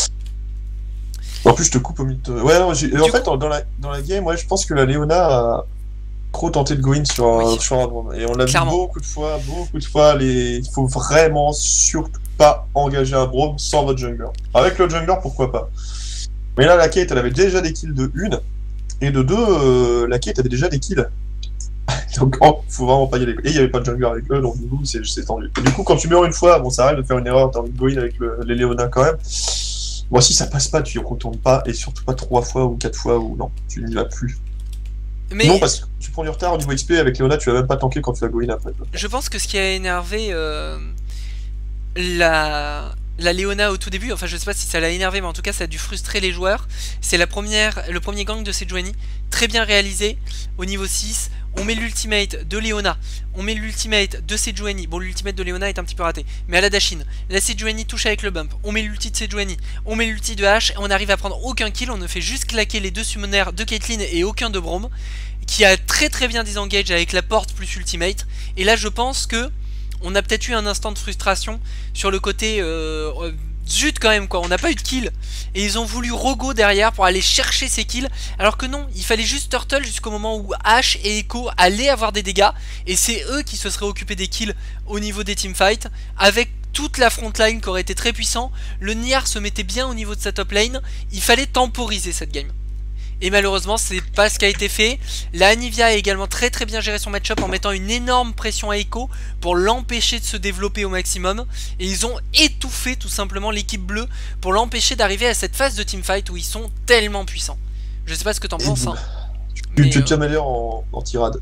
En plus je te coupe au mythe. Ouais non, j'ai... en Du fait coup... dans la, dans la game, ouais, je pense que la Léona a trop tenté de go in sur un, Oui. sur un drone. Et on l'a vu Clairement. beaucoup de fois, beaucoup de fois, les... il faut vraiment surtout pas engager un Braum sans votre jungler. Avec le jungler, pourquoi pas. Mais là la Kate elle avait déjà des kills de une, et de deux, euh, la Kate avait déjà des kills. Donc oh, faut vraiment pas y aller. Et il n'y avait pas de jungler avec eux, donc du coup c'est tendu. Et du coup quand tu meurs une fois, bon ça arrive de faire une erreur, t'as envie de go in avec le, les Léonins quand même. Bon si ça passe pas, tu y retournes pas, et surtout pas trois fois ou quatre fois, ou non, tu n'y vas plus. Mais... Non, parce que tu prends du retard au niveau X P avec Léona, tu vas même pas tanker quand tu vas go in après. Je pense que ce qui a énervé euh, la... la Léona au tout début, enfin je sais pas si ça l'a énervé, mais en tout cas ça a dû frustrer les joueurs. C'est la première, le premier gang de Sejuani, très bien réalisé, au niveau six. On met l'ultimate de Léona, on met l'ultimate de Sejuani. Bon, l'ultimate de Léona est un petit peu raté, mais à la Dashin, la Sejuani touche avec le bump. On met l'ulti de Sejuani, on met l'ulti de H, et on arrive à prendre aucun kill. On ne fait juste claquer les deux summoners de Caitlyn et aucun de Braum, qui a très très bien disengage avec la porte plus ultimate. Et là, je pense que on a peut-être eu un instant de frustration sur le côté euh, euh, zut quand même quoi, on n'a pas eu de kill. Et ils ont voulu Rogo derrière pour aller chercher ces kills. Alors que non, il fallait juste turtle jusqu'au moment où Ash et Echo allaient avoir des dégâts. Et c'est eux qui se seraient occupés des kills au niveau des teamfights. Avec toute la frontline qui aurait été très puissant. Le Niar se mettait bien au niveau de sa top lane. Il fallait temporiser cette game. Et malheureusement c'est pas ce qui a été fait. La Anivia a également très très bien géré son match-up en mettant une énorme pression à Echo pour l'empêcher de se développer au maximum. Et ils ont étouffé tout simplement l'équipe bleue pour l'empêcher d'arriver à cette phase de teamfight où ils sont tellement puissants. Je sais pas ce que t'en penses hein. Tu, Mais, tu te euh... améliores en, en tirade.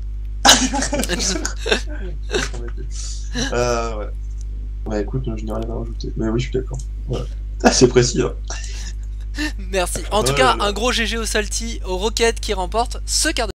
euh, ouais. Ouais écoute, je n'ai rien à rajouter. Mais oui je suis d'accord. Ouais. C'est précis hein. Merci. En tout ouais, cas, ouais. un gros G G au Salty, au Rocket qui remporte ce quart de